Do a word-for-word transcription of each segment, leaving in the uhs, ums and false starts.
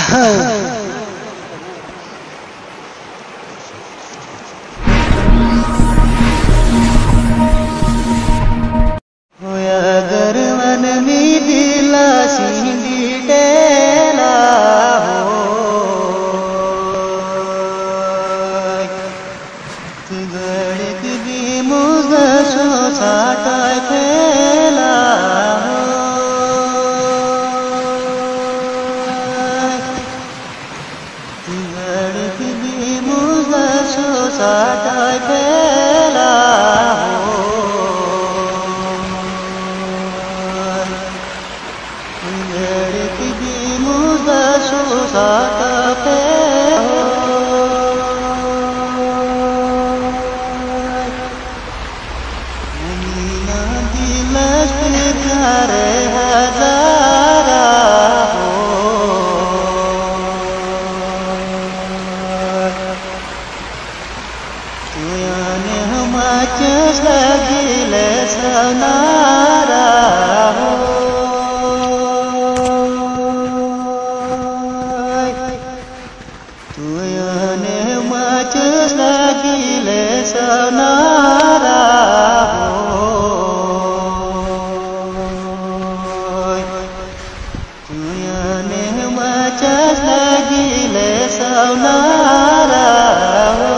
अगर मन में दिला सिंधी टेला हो गड़क भी मुझे सो साटा फैला हो गड़क भी मुझे सो साटा फैला हो साता पे मीना दिलस प्यार हजारा हो तुयाने हम चस लगिले सनारा हो लगिले सनारा हो तुयाने मचस लगिले सनारा हो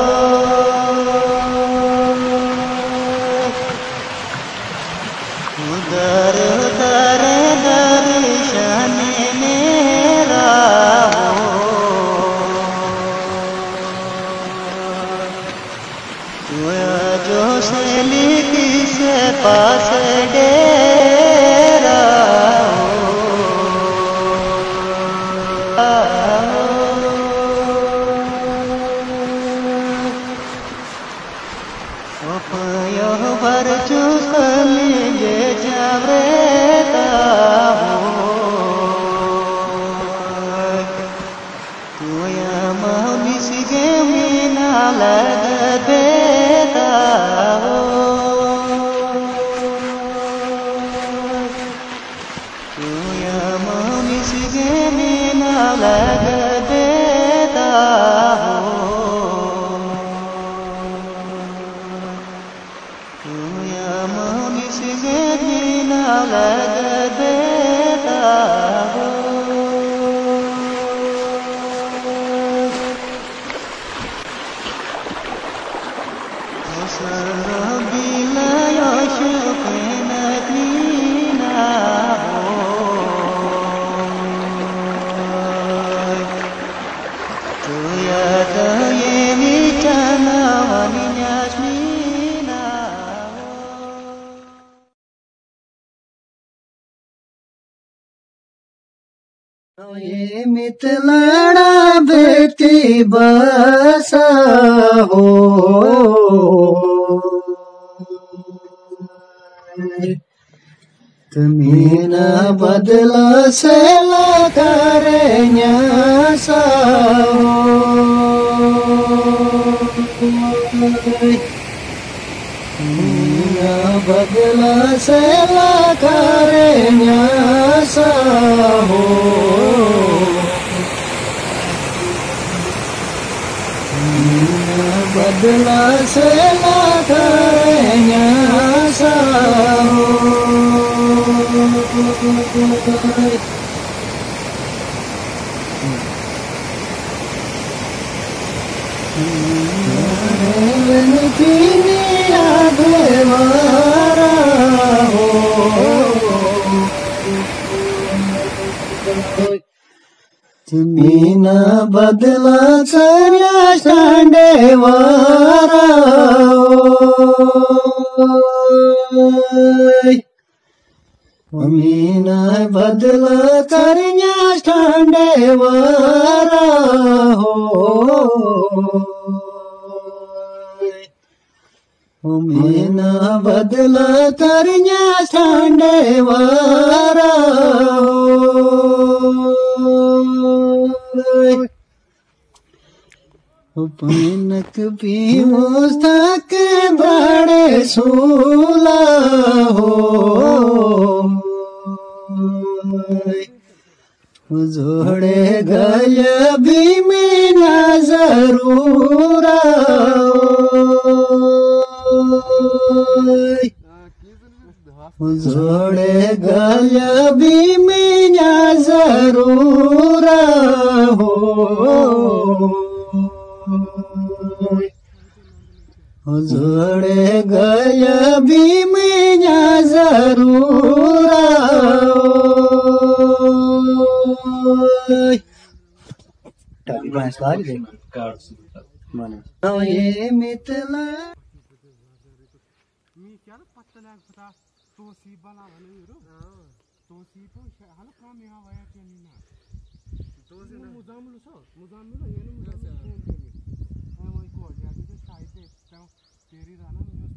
उधर उधर दर्शन मेरा जो सहेली किसे पास डेरा हो भर चुसली जे जावरेता हो तुया मौनी सिगे मीना लग देता हो तुया मौनी सिगे मीना लग देता हो तुया मौनी सिगे मीना लग देता हो बिलायो शुक्न दीना हो तुया दये निचना वनी यास्मीना हो ये मितलड़ा बेटी बसा हो मीना बदला से करेnya sao मीना बदला से करेnya sao मीना बदला से करेnya sao मीना बदला करया सांडे वारा मीना बदला करया सांडे वारा हो मीना बदला करया सांडे वारा हो पनक भी मुस्तक बड़े सूला हो जोड़े गल भी मेरा जरूर जोड़े गल भी मेरा जरूर हो जोड़े गल भी मेरा जरूर ये मितला तेरी